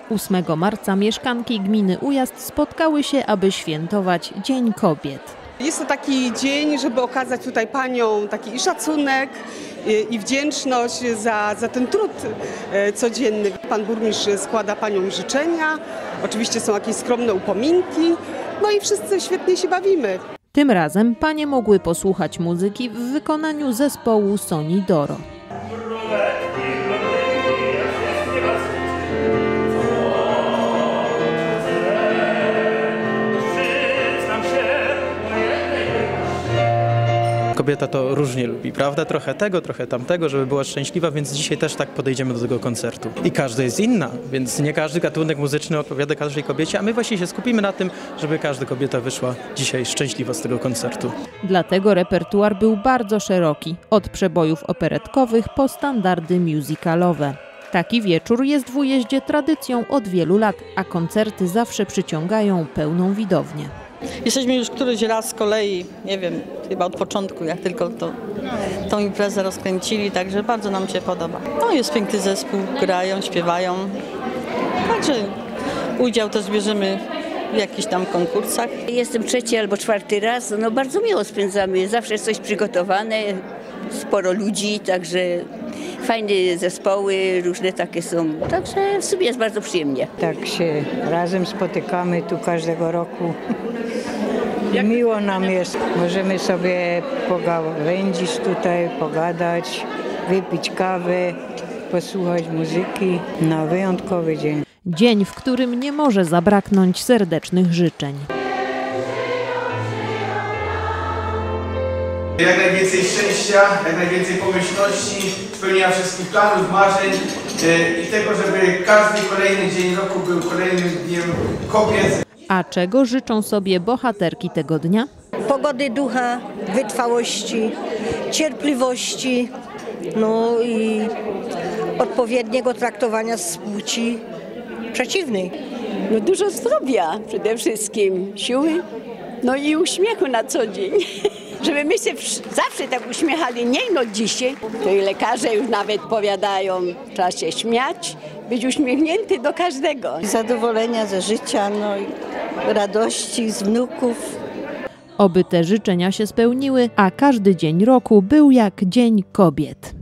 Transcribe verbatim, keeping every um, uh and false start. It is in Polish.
ósmego marca mieszkanki gminy Ujazd spotkały się, aby świętować Dzień Kobiet. Jest to taki dzień, żeby okazać tutaj paniom taki i szacunek, i, i wdzięczność za, za ten trud codzienny. Pan burmistrz składa paniom życzenia, oczywiście są jakieś skromne upominki, no i wszyscy świetnie się bawimy. Tym razem panie mogły posłuchać muzyki w wykonaniu zespołu Soni Doro. Kobieta to różnie lubi, prawda? Trochę tego, trochę tamtego, żeby była szczęśliwa, więc dzisiaj też tak podejdziemy do tego koncertu. I każda jest inna, więc nie każdy gatunek muzyczny odpowiada każdej kobiecie, a my właśnie się skupimy na tym, żeby każda kobieta wyszła dzisiaj szczęśliwa z tego koncertu. Dlatego repertuar był bardzo szeroki, od przebojów operetkowych po standardy musicalowe. Taki wieczór jest w Ujeździe tradycją od wielu lat, a koncerty zawsze przyciągają pełną widownię. Jesteśmy już któryś raz z kolei, nie wiem, chyba od początku, jak tylko to, tą imprezę rozkręcili, także bardzo nam się podoba. No jest piękny zespół, grają, śpiewają, także udział też bierzemy w jakichś tam konkursach. Jestem trzeci albo czwarty raz, no bardzo miło spędzamy, zawsze jest coś przygotowane, sporo ludzi, także fajne zespoły, różne takie są, także w sumie jest bardzo przyjemnie. Tak się razem spotykamy tu każdego roku. Miło nam jest, możemy sobie pogawędzić tutaj, pogadać, wypić kawę, posłuchać muzyki na wyjątkowy dzień. Dzień, w którym nie może zabraknąć serdecznych życzeń. Jak najwięcej szczęścia, jak najwięcej pomyślności, spełnienia wszystkich planów, marzeń i tego, żeby każdy kolejny dzień roku był kolejnym dniem kobiet. A czego życzą sobie bohaterki tego dnia? Pogody ducha, wytrwałości, cierpliwości, no i odpowiedniego traktowania z płci przeciwnej. No dużo zdrowia przede wszystkim, siły, no i uśmiechu na co dzień. Żeby my się zawsze tak uśmiechali, nie no dzisiaj, to i lekarze już nawet powiadają, trzeba się śmiać, być uśmiechnięty do każdego. Zadowolenia ze życia, no i radości z wnuków. Oby te życzenia się spełniły, a każdy dzień roku był jak Dzień Kobiet.